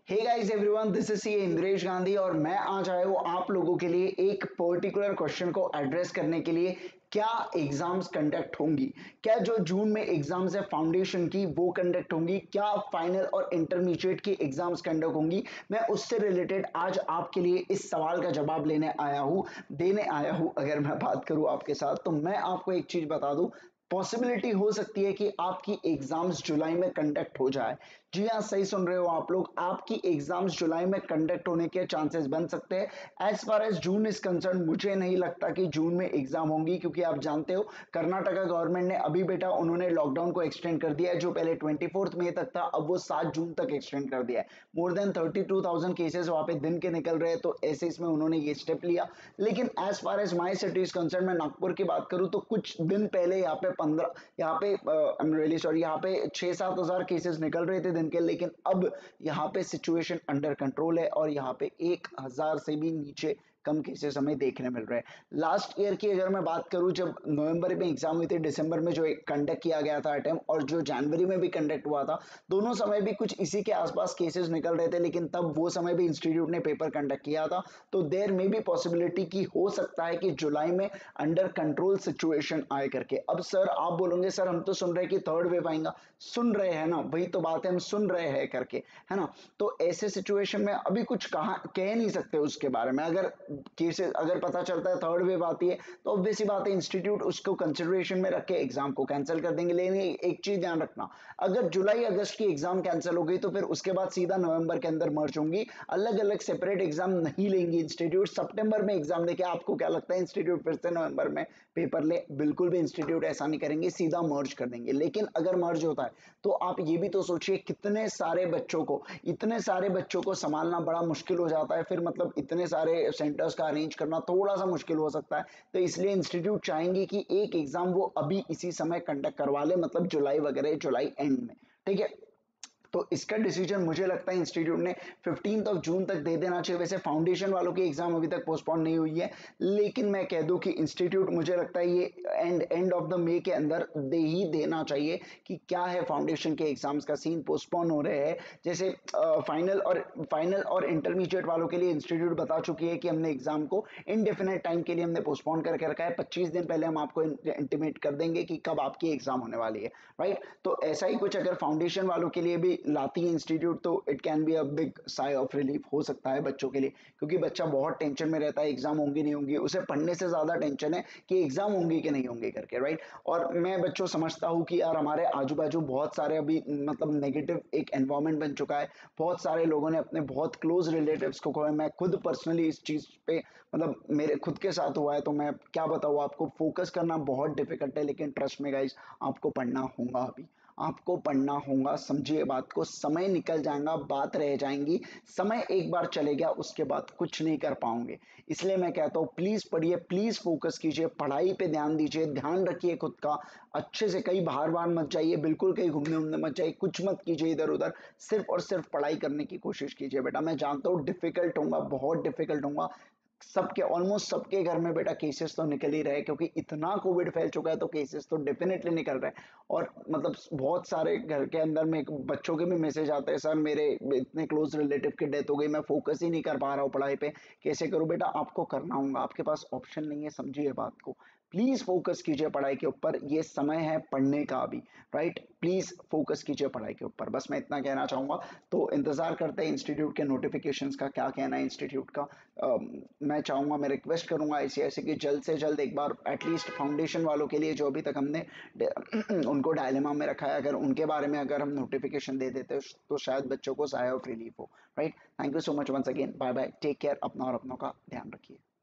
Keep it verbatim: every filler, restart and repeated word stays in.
Hey guys everyone, this is C Indresh Gandhi और मैं आज आया हूँ आप लोगों के लिए एक पर्टिकुलर क्वेश्चन को एड्रेस करने के लिए। क्या एग्जाम्स कंडक्ट होंगी? क्या जो जून में एग्जाम्स है फाउंडेशन की वो कंडक्ट होंगी? क्या फाइनल और इंटरमीडिएट की एग्जाम्स कंडक्ट होंगी? मैं उससे रिलेटेड आज आपके लिए इस सवाल का जवाब लेने आया हूँ, देने आया हूँ। अगर मैं बात करूँ आपके साथ तो मैं आपको एक चीज बता दूं, पॉसिबिलिटी हो सकती है कि आपकी एग्जाम्स जुलाई में कंडक्ट हो जाए। जी हाँ, सही सुन रहे हो आप लोग, आपकी एग्जाम्स जुलाई में कंडक्ट होने के चांसेस बन सकते हैं। As far as June is concerned, मुझे नहीं लगता कि जून में एग्जाम होंगी, क्योंकि आप जानते हो कर्नाटका गवर्नमेंट ने अभी बेटा उन्होंने लॉकडाउन को एक्सटेंड कर दिया है। जो पहले ट्वेंटी फोर्थ मई तक था, अब वो सात जून तक एक्सटेंड कर दिया है। More than thirty two thousand cases वहां पे दिन के निकल रहे हैं, तो ऐसे इसमें उन्होंने ये स्टेप लिया। लेकिन as far as my city is concerned, मैं नागपुर की बात करूं तो कुछ दिन पहले यहाँ पे पंद्रह यहाँ पे आई एम रियली सॉरी यहाँ पे छह सात हजार केसेस निकल रहे थे दिन के, लेकिन अब यहाँ पे सिचुएशन अंडर कंट्रोल है और यहाँ पे एक हजार से भी नीचे कम केसेस हमें देखने मिल रहे हैं। लास्ट ईयर की अगर मैं बात करूं, जब नवंबर में एग्जाम हुई थी, दिसंबर में जो कंडक्ट किया गया था अटेम्प्ट, और जो जनवरी में भी कंडक्ट हुआ था, दोनों समय भी कुछ इसी के आसपास केसेस निकल रहे थे, लेकिन तब वो समय भी इंस्टीट्यूट ने पेपर कंडक्ट किया था। तो देयर में भी पॉसिबिलिटी की हो सकता है कि जुलाई में अंडर कंट्रोल सिचुएशन आए करके। अब सर आप बोलोगे सर हम तो सुन रहे हैं कि थर्ड वेव आएगा, सुन रहे हैं ना, वही तो बात है, हम सुन रहे हैं करके, है ना। तो ऐसे सिचुएशन में अभी कुछ कहा कह नहीं सकते उसके बारे में। अगर केसेस अगर पता चलता है थर्ड वेव आती है तो ऑब्वियस ही बात है इंस्टीट्यूट उसको कंसिडरेशन में रख के एग्जाम को कैंसिल कर देंगे। लेकिन एक चीज ध्यान रखना, अगर जुलाई अगस्त की एग्जाम कैंसिल हो गई तो फिर उसके बाद सीधा नवंबर के अंदर मर्ज होंगी, अलग अलग सेपरेट एग्जाम नहीं लेंगी इंस्टीट्यूट। सितंबर में एग्जाम लेके आपको क्या लगता है इंस्टीट्यूट फिर से नवंबर में पेपर ले? बिल्कुल भी इंस्टीट्यूट ऐसा नहीं करेंगे, सीधा मर्ज कर देंगे। लेकिन अगर मर्ज होता है तो आप ये भी तो सोचिए, कितने सारे बच्चों को इतने सारे बच्चों को संभालना बड़ा मुश्किल हो जाता है। फिर मतलब इतने सारे सेंटर्स का अरेंज करना थोड़ा सा मुश्किल हो सकता है। तो इसलिए इंस्टीट्यूट चाहेंगे कि एक एग्जाम वो अभी इसी समय कंडक्ट करवा ले, मतलब जुलाई वगैरह, जुलाई एंड में, ठीक है। तो इसका डिसीजन मुझे लगता है इंस्टीट्यूट ने फिफ्टींथ ऑफ जून तक दे देना चाहिए। वैसे फाउंडेशन वालों की एग्जाम अभी तक पोस्टपोन नहीं हुई है, लेकिन मैं कह दूं कि इंस्टीट्यूट मुझे लगता है ये end end of the May के अंदर दे ही देना चाहिए कि क्या है फाउंडेशन के एग्जाम्स का सीन, पोस्टपोन हो रहे हैं। जैसे फाइनल और फाइनल और इंटरमीडिएट वालों के लिए इंस्टीट्यूट बता चुकी है कि हमने एग्जाम को इनडेफिनेट टाइम के लिए हमने पोस्टपोन करके रखा है। पच्चीस दिन पहले हम आपको इंटीमेट कर देंगे कि कब आपकी एग्जाम होने वाली है, राइट। तो ऐसा ही कुछ अगर फाउंडेशन वालों के लिए भी लाती है इंस्टीट्यूट तो it can be a big sigh of relief हो सकता है बच्चों के लिए, क्योंकि बच्चा बहुत टेंशन में रहता है एग्जाम होंगी नहीं होंगी, उसे पढ़ने से ज्यादा टेंशन है कि एग्जाम होंगी कि नहीं होंगी करके, राइट। और मैं बच्चों समझता हूँ कि यार हमारे आजू बाजू बहुत सारे अभी मतलब नेगेटिव एक एनवायरमेंट बन चुका है। बहुत सारे लोगों ने अपने बहुत क्लोज रिलेटिव्स को खोया। मैं खुद पर्सनली इस चीज पे मतलब मेरे खुद के साथ हुआ है, तो मैं क्या बताऊँ आपको, फोकस करना बहुत डिफिकल्ट है। लेकिन ट्रस्ट में गाइस, आपको पढ़ना होगा, अभी आपको पढ़ना होगा, समझिए बात को। समय निकल जाएगा, बात रह जाएंगी, समय एक बार चले गया उसके बाद कुछ नहीं कर पाओगे। इसलिए मैं कहता हूँ प्लीज पढ़िए, प्लीज फोकस कीजिए, पढ़ाई पे ध्यान दीजिए, ध्यान रखिए खुद का अच्छे से। कहीं बाहर बाहर मत जाइए, बिल्कुल कहीं घूमने उमने मत जाइए, कुछ मत कीजिए इधर उधर, सिर्फ और सिर्फ पढ़ाई करने की कोशिश कीजिए बेटा। मैं जानता हूँ डिफिकल्ट होगा, बहुत डिफिकल्ट होगा। सबके ऑलमोस्ट सबके घर में बेटा केसेस तो निकल ही रहे, क्योंकि इतना कोविड फैल चुका है तो केसेस तो डेफिनेटली निकल रहे हैं। और मतलब बहुत सारे घर के अंदर में बच्चों के भी मैसेज आते हैं, सर मेरे इतने क्लोज रिलेटिव की डेथ हो गई, मैं फोकस ही नहीं कर पा रहा हूँ पढ़ाई पे, कैसे करूँ? बेटा आपको करना होगा, आपके पास ऑप्शन नहीं है, समझिए बात को। प्लीज फोकस कीजिए पढ़ाई के ऊपर, ये समय है पढ़ने का अभी, राइट। प्लीज फोकस कीजिए पढ़ाई के ऊपर, बस मैं इतना कहना चाहूंगा। तो इंतजार करते हैं इंस्टीट्यूट के नोटिफिकेशंस का, क्या कहना है इंस्टीट्यूट का। अ, मैं चाहूंगा, मैं रिक्वेस्ट करूंगा आईसीआईसी की जल्द से जल्द एक बार एटलीस्ट फाउंडेशन वालों के लिए जो अभी तक हमने उनको डायलेमा में रखा है, अगर उनके बारे में अगर हम नोटिफिकेशन दे देते तो शायद बच्चों को साया ऑफ रिलीफ हो, right. Thank you so much once again, bye bye, take care, अपना और अपनों का ध्यान रखिए।